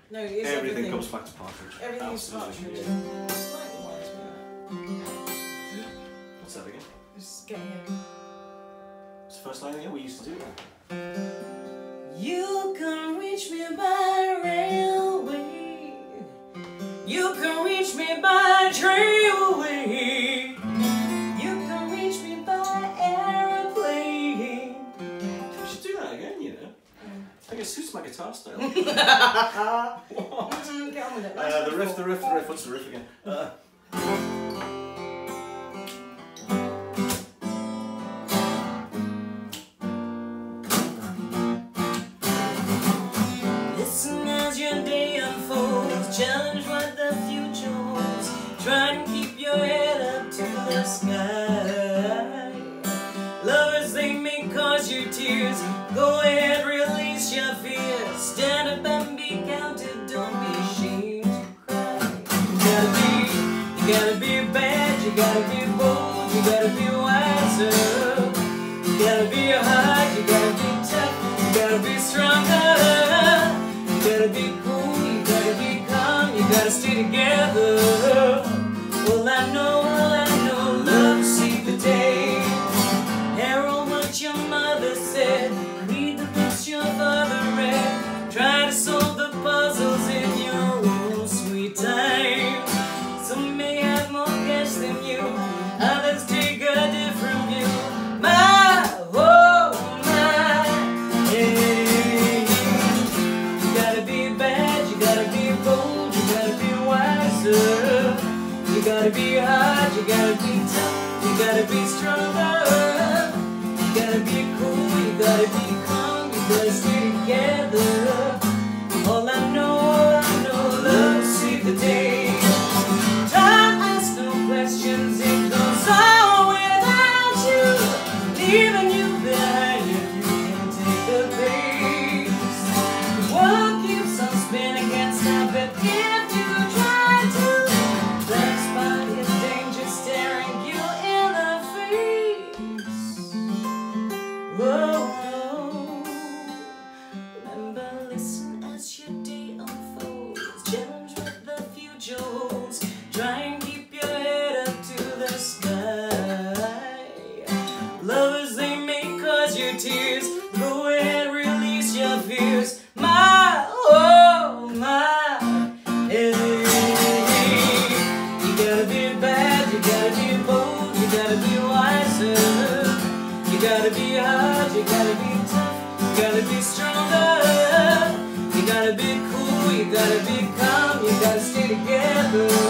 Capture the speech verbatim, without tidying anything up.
No, it is everything, everything comes back to partridge. Everything is Absolutely, partridge. yeah. Slightly reminds me of What's that again? that. Just getting it. It's the first line again. We used to do that. You can reach me by railway. You can reach me by trailway. You can reach me by aeroplane. We should do that again, you know. I think it suits my guitar style. What? Mm, get on with it. Uh, the riff, the riff, the riff. What's the riff again? Uh, Listen as your day unfolds. Challenge what the future holds. Try and keep your head up to the sky. Lovers, they may cause you tears. Go ahead, release your fears. Stand up and be counted. Don't be ashamed to cry. You gotta be, you gotta be bad. You gotta be bold. You gotta be wiser. You gotta be hard. You gotta be tough. You gotta be stronger. You gotta be cool. You gotta be calm. You gotta stay together. Well, I know, well, I know, love see the day. Herald what your mother said. Read the books your father read. Try to solve the puzzles in your own sweet time. Some may have more cash than you. Others take a different view. My, oh my, hey. You gotta be bad, you gotta be bold, you gotta be wiser. You gotta be hard, you gotta be tough, you gotta be stronger. You gotta be cool, you gotta be calm, you gotta stay together. All I know, all I know, love see the day. Time asks no questions, it goes on without you, leaving you behind if you can take the pace. The world keeps on spinning, can't stop it if you try to. Black spot is danger staring you in the face. Whoa, remember, listen as your day unfolds. Challenge what the future holds. Try and keep your head up to the sky. Lovers, they may cause you tears. Go ahead, release your fears. My, oh my, hey. You gotta be bad, you gotta be bold, you gotta be wiser. You gotta be hard, you gotta be tough, you gotta be stronger. You gotta be cool, you gotta be calm, you gotta stay together.